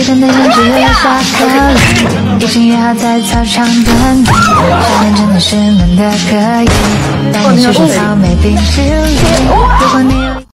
真的颜值下课了，已经约好在操场等你。少年真的是闷得可以，带你去吃草莓冰淇淋。如果你有。